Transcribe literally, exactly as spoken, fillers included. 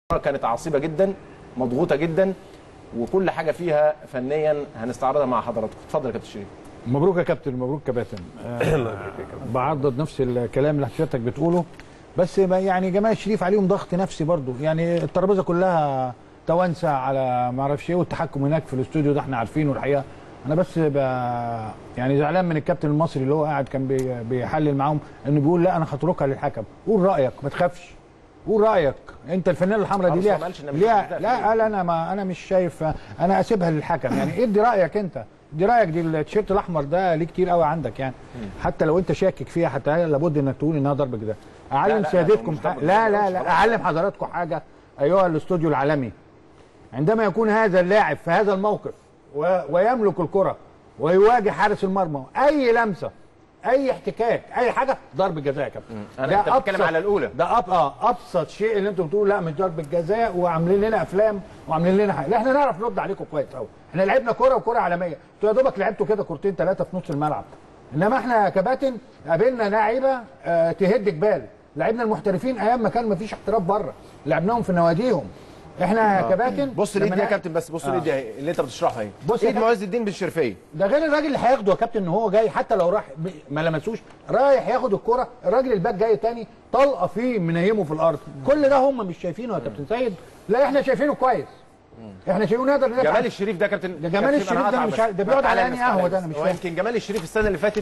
كانت عصيبه جدا، مضغوطه جدا، وكل حاجه فيها فنيا هنستعرضها مع حضراتكم. اتفضل يا كابتن شريف. مبروك يا كابتن، مبروك كباتن. آه بعضد نفس الكلام اللي حضرتك بتقوله، بس يعني جماعه الشريف عليهم ضغط نفسي برضو. يعني الترابيزه كلها توانسه على ما اعرفش ايه، والتحكم هناك في الاستوديو ده احنا عارفينه الحقيقه. انا بس يعني زعلان من الكابتن المصري اللي هو قاعد كان بي بيحلل معاهم، انه بيقول لا انا هتركها للحكم. قول رايك، ما تخافش، قول رايك. انت الفنانه الحمراء دي ليها ليها لا لا انا ما انا مش شايف، انا اسيبها للحكم. يعني ادي رايك انت، دي رايك. دي التيشيرت الاحمر ده ليه كتير قوي عندك يعني، حتى لو انت شاكك فيها حتى لابد انك تقول انها ضربه جزاء. اعلم سيادتكم لا لا لا اعلم حضراتكم حاجه ايها الاستوديو العالمي. عندما يكون هذا اللاعب في هذا الموقف ويملك الكره ويواجه حارس المرمى، اي لمسه اي احتكاك اي حاجه ضرب جزاء يا كابتن. انا انت بتتكلم على الاولى ده أب... اه ابسط شيء اللي انتم بتقولوا لا مش ضرب الجزاء وعاملين لنا افلام وعاملين لنا حاجه. لا احنا نعرف نرد عليكم كويس قوي. احنا لعبنا كوره وكوره عالميه، انتوا يا دوبك لعبتوا كده كورتين ثلاثه في نص الملعب. انما احنا كباتن قابلنا لاعيبه آه تهد جبال. لعبنا المحترفين ايام ما كان ما فيش احتراف بره، لعبناهم في نواديهم. احنا آه. كباتن بص الايد دي يا كابتن، بس بص الايد آه. اللي انت بتشرحها اهي، بص ايد معز الدين بالشرفيه. ده غير الراجل اللي هياخده يا كابتن، ان هو جاي حتى لو راح ما لمسوش رايح ياخد الكرة، الراجل الباك جاي تاني طلقه فيه منيمه في الارض. كل ده هم مش شايفينه يا كابتن سيد. لا احنا شايفينه كويس، احنا شايفينه نقدر ندافع. جمال الشريف ده كابتن، ده جمال الشريف ده مش ده بيقعد على انهي قهوه ده انا مش فاهم. يمكن جمال الشريف السنه اللي فاتت